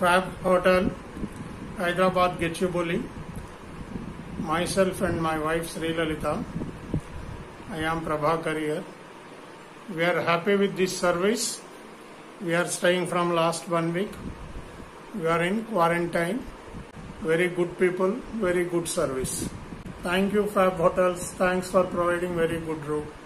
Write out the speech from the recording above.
Fab Hotel, Hyderabad, Gachibowli. Myself and my wife Sri Lalita. I am Prabhakar here. We are happy with this service. We are staying from last 1 week. We are in quarantine. Very good people, very good service. Thank you Fab Hotels. Thanks for providing very good room.